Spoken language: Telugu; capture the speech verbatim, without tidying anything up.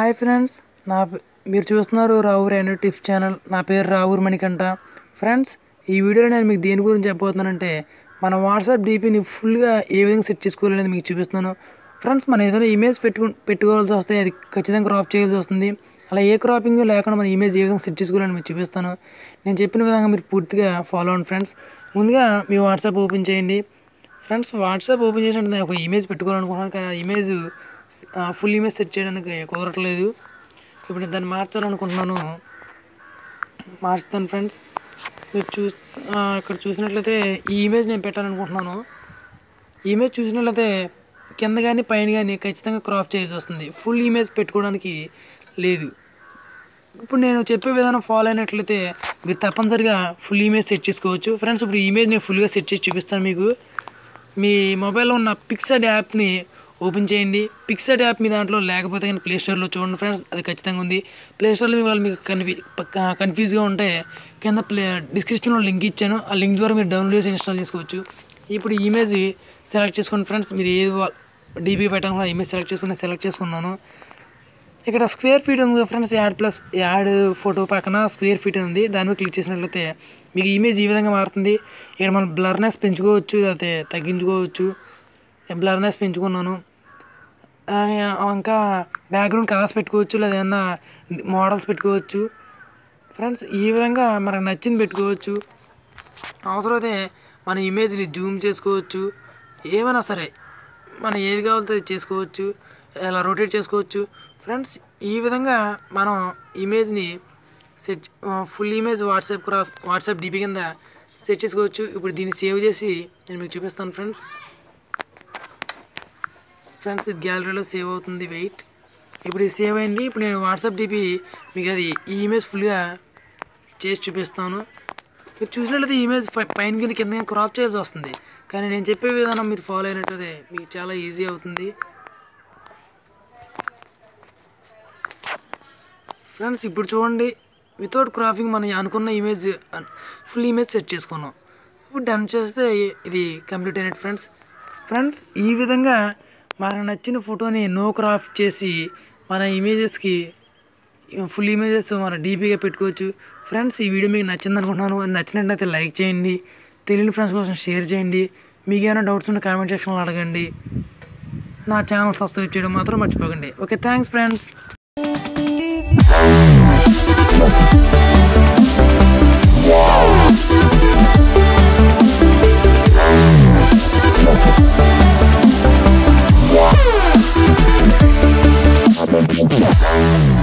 హాయ్ ఫ్రెండ్స్, నా మీరు చూస్తున్నారు రావూర్ అండ్ టిప్స్ ఛానల్. నా పేరు రావూర్ మణికంఠ. ఫ్రెండ్స్, ఈ వీడియోలో నేను మీకు దేని గురించి చెప్పబోతున్నానంటే మన వాట్సాప్ డీపీని ఫుల్గా ఏ విధంగా సెట్ చేసుకోవాలనేది మీకు చూపిస్తున్నాను. ఫ్రెండ్స్, మనం ఏదైనా ఇమేజ్ పెట్టుకు పెట్టుకోవాల్సి వస్తే అది ఖచ్చితంగా క్రాప్ చేయాల్సి వస్తుంది. అలా ఏ క్రాపింగ్ లేకుండా మన ఇమేజ్ ఏ విధంగా సెట్ చేసుకోవాలని మీకు చూపిస్తాను. నేను చెప్పిన విధంగా మీరు పూర్తిగా ఫాలో అవ్వండి ఫ్రెండ్స్. ముందుగా మీ వాట్సాప్ ఓపెన్ చేయండి. ఫ్రెండ్స్, వాట్సాప్ ఓపెన్ చేసినట్టు నేను ఒక ఇమేజ్ పెట్టుకోవాలనుకుంటున్నాను, కానీ ఆ ఇమేజ్ ఫుల్ ఇమేజ్ సెట్ చేయడానికి కుదరట్లేదు. ఇప్పుడు నేను దాన్ని మార్చాలనుకుంటున్నాను, మార్చుతాను. ఫ్రెండ్స్, మీరు చూ ఇక్కడ చూసినట్లయితే ఈ ఇమేజ్ నేను పెట్టాలనుకుంటున్నాను. ఈ ఇమేజ్ చూసినట్లయితే కింద కానీ పైన కానీ ఖచ్చితంగా క్రాప్ చేయాల్సి వస్తుంది. ఫుల్ ఇమేజ్ పెట్టుకోవడానికి లేదు. ఇప్పుడు నేను చెప్పే విధానం ఫాలో అయినట్లయితే మీరు తప్పనిసరిగా ఫుల్ ఇమేజ్ సెట్ చేసుకోవచ్చు. ఫ్రెండ్స్, ఇప్పుడు ఈ ఇమేజ్ నేను ఫుల్గా సెట్ చేసి చూపిస్తాను మీకు. మీ మొబైల్లో ఉన్న పిక్సెడ్ యాప్ని ఓపెన్ చేయండి. పిక్సెడ్ యాప్ మీ దాంట్లో లేకపోతే కానీ ప్లేస్టోర్లో చూడండి ఫ్రెండ్స్, అది ఖచ్చితంగా ఉంది. ప్లేస్టోర్లో మీ వాళ్ళు మీకు కన్ఫ్యూ కన్ఫ్యూజ్గా ఉంటే కింద ప్లే డిస్క్రిప్షన్లో లింక్ ఇచ్చాను. ఆ లింక్ ద్వారా మీరు డౌన్లోడ్ చేసి ఇన్స్టాల్ చేసుకోవచ్చు. ఇప్పుడు ఈ ఇమేజ్ సెలెక్ట్ చేసుకోండి ఫ్రెండ్స్. మీరు ఏ డీపీ పెట్టాలని ఇమేజ్ సెలెక్ట్ చేసుకుని సెలెక్ట్ చేసుకున్నాను. ఇక్కడ స్క్వేర్ ఫీట్ ఉంది friends, add plus add photo పక్కన స్క్వేర్ ఫీట్ ఉంది. దాని మీద క్లిక్ చేసినట్లయితే మీకు ఇమేజ్ ఈ విధంగా మారుతుంది. ఇక్కడ మనం బ్లర్నెస్ పెంచుకోవచ్చు, లేకపోతే తగ్గించుకోవచ్చు. బ్లర్నెస్ పెంచుకున్నాను. ఇంకా బ్యాక్గ్రౌండ్ కలర్స్ పెట్టుకోవచ్చు, లేదా ఏమన్నా మోడల్స్ పెట్టుకోవచ్చు. ఫ్రెండ్స్, ఈ విధంగా మనకు నచ్చింది పెట్టుకోవచ్చు. అవసరమైతే మన ఇమేజ్ని జూమ్ చేసుకోవచ్చు. ఏమైనా సరే మనం ఏది కావాలో అది చేసుకోవచ్చు, ఇలా రొటేట్ చేసుకోవచ్చు. ఫ్రెండ్స్, ఈ విధంగా మనం ఇమేజ్ని సెట్ ఫుల్ ఇమేజ్ వాట్సాప్ క్రా వాట్సాప్ డీపీ కింద సెట్ చేసుకోవచ్చు. ఇప్పుడు దీన్ని సేవ్ చేసి నేను మీకు చూపిస్తాను ఫ్రెండ్స్. ఫ్రెండ్స్, ఇది గ్యాలరీలో సేవ్ అవుతుంది. వెయిట్, ఇప్పుడు ఇది సేవ్ అయింది. ఇప్పుడు నేను వాట్సాప్ డీపీ మీకు అది ఈ ఇమేజ్ ఫుల్గా చేసి చూపిస్తాను. మీరు చూసినట్లయితే ఈ ఇమేజ్ పైన కింద కింద క్రాప్ చేయాల్సి వస్తుంది, కానీ నేను చెప్పే విధానం మీరు ఫాలో అయినట్లయితే మీకు చాలా ఈజీ అవుతుంది. ఫ్రెండ్స్, ఇప్పుడు చూడండి, వితౌట్ క్రాపింగ్ మనం అనుకున్న ఇమేజ్ ఫుల్ ఇమేజ్ సెట్ చేసుకున్నాం. ఇప్పుడు డన్ చేస్తే ఇది కంప్లీట్ అయినట్టు ఫ్రెండ్స్. ఫ్రెండ్స్, ఈ విధంగా మనకు నచ్చిన ఫోటోని నో క్రాప్ చేసి మన ఇమేజెస్కి ఫుల్ ఇమేజెస్ మన డీపీగా పెట్టుకోవచ్చు. ఫ్రెండ్స్, ఈ వీడియో మీకు నచ్చింది అనుకుంటున్నాను. నచ్చినట్లయితే లైక్ చేయండి, తెలియని ఫ్రెండ్స్ కోసం షేర్ చేయండి. మీకు ఏమైనా డౌట్స్ ఉంటే కామెంట్ సెక్షన్లో అడగండి. నా ఛానల్ సబ్స్క్రైబ్ చేయడం మాత్రం మర్చిపోకండి. Okay, thanks friends. Wow.